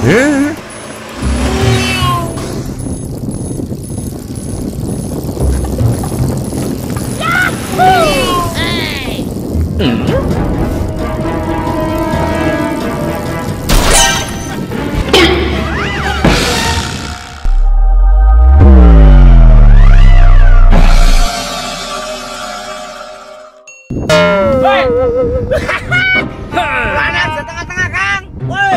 Mana setengah-tengah Kang? Woi.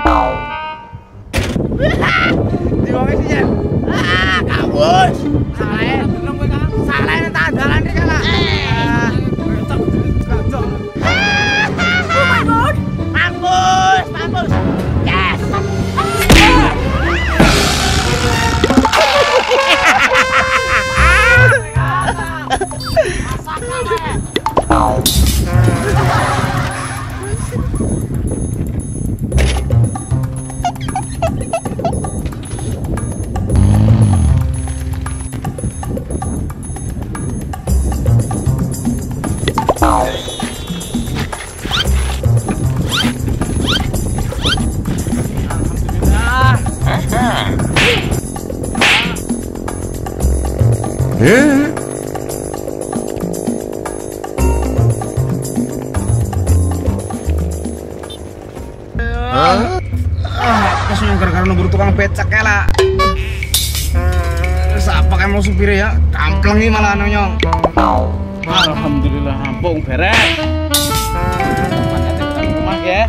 Diwongke sih Jan. Kang Bos. Salah belum kowe Kang. Salah nang tandalan iki kalah. Mampus, mampus. Yes. Kesini gara-gara nunggu tukang becak ya lah. Siapa kayak mau supir ya? Kampleng nih malah nyong. Alhamdulillah rampung beres. Rumah ya.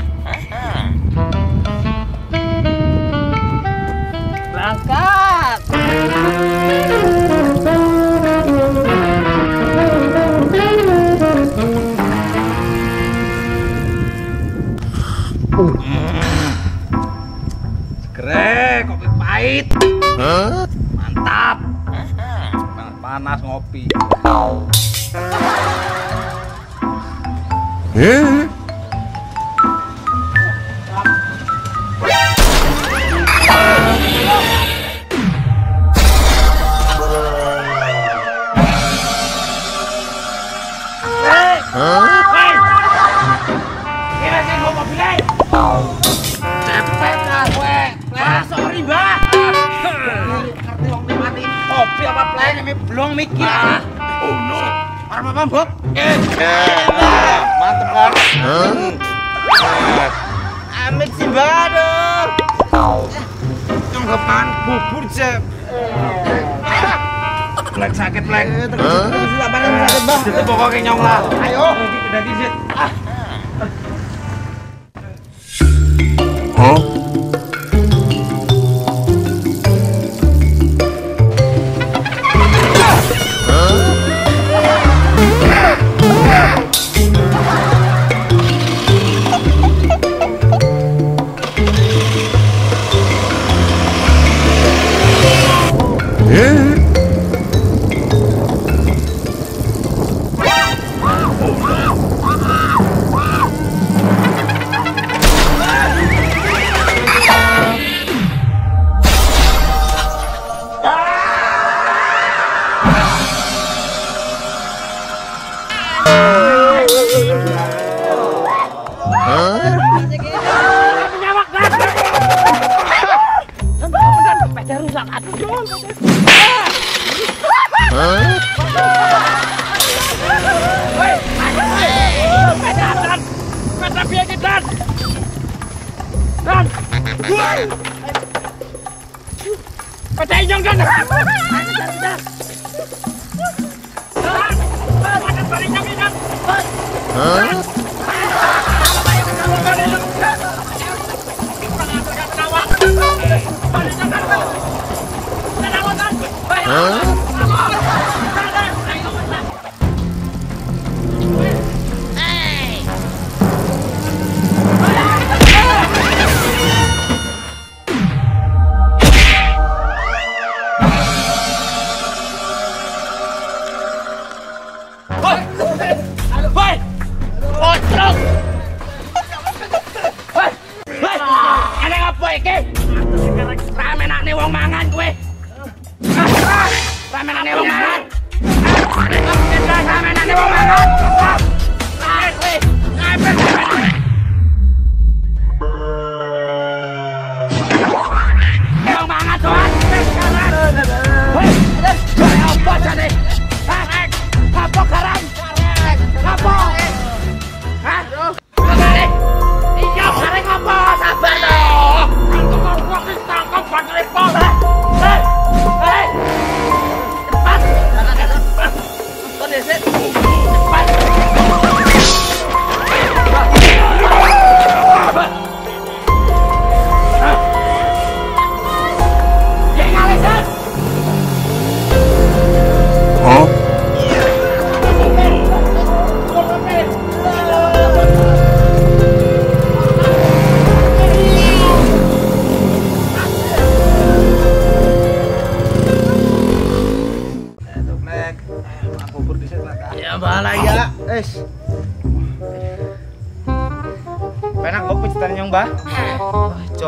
Berangkat. Segerek, kopi pahit. Mantap. Panas ngopi. Cepet lah kowe. Sorry, Mbah. Ngerti wong mati. Kopi apa pleng belum mikir. Oh no. Arep apa, Mbok? Mantep kan? Amit sih, Mbah. Aduh. Nyong kepan bubur cep. Plek sakit plek. Terus apa yang sakit, Mbah? Itu pokoknya nyong lah. Ayo. Udah disit.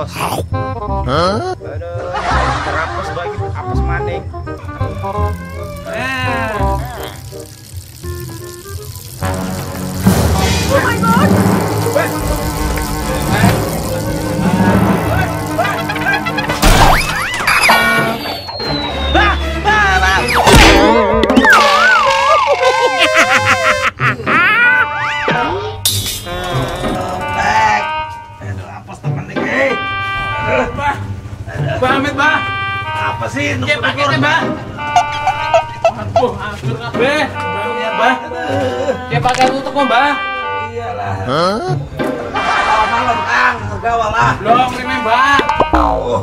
Bos. Aduh, terapes bagi apes maning. Oh my god. Bah, Amit, bah. Apa sih? Ya paketnya, bah. Aduh, hancur kabeh. Bah. Ya pakai tutup kok, bah. Iyalah. Malam-malam, Kang. Gawa lah. Belum rime, bah. Oh.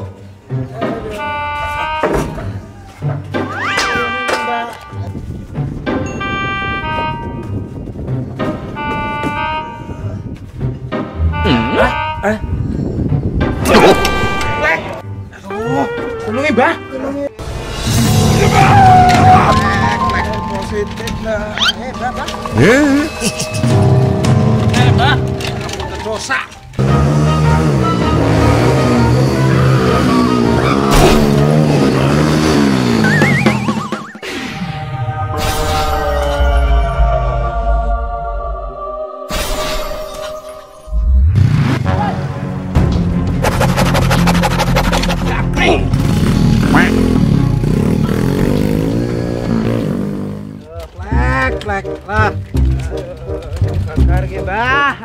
Tolongi, bah. Positif lah. Bah. Bah. Dosa. Plek lah. Kakar ke bah.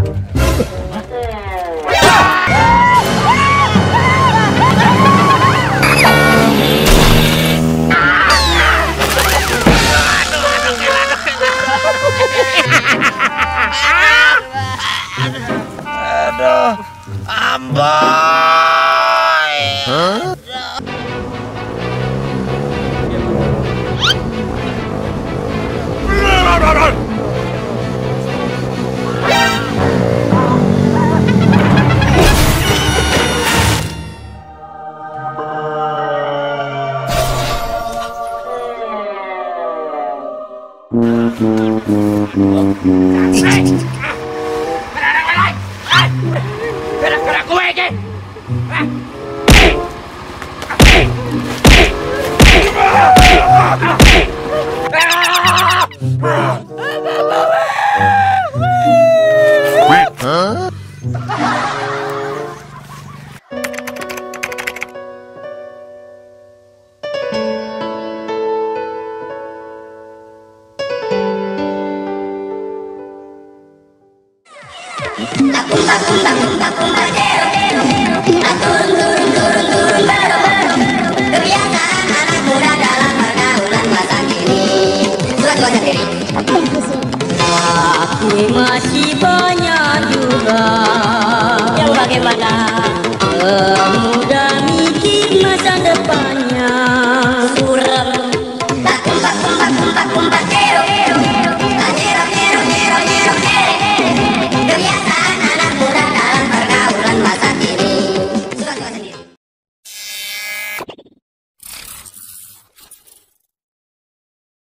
Aduh, amboy. Gerak-gerak kowe iki. Kebiasaan anak muda dalam pergaulan masa kini. Buat sendiri. Tapi masih banyak juga yang bagaimana